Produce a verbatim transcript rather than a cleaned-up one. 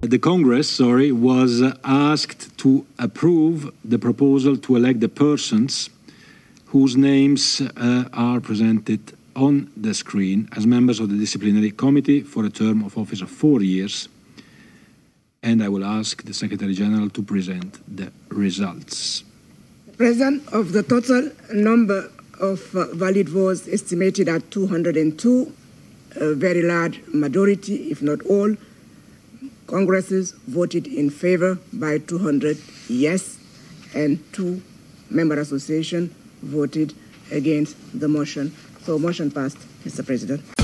The Congress, sorry, was asked to approve the proposal to elect the persons whose names uh, are presented on the screen as members of the Disciplinary Committee for a term of office of four years. And I will ask the Secretary General to present the results. President, of the total number of uh, valid votes estimated at two hundred two, a very large majority, if not all, Congresses voted in favor by two hundred yes, and two member associations voted against the motion. So motion passed, Mister President.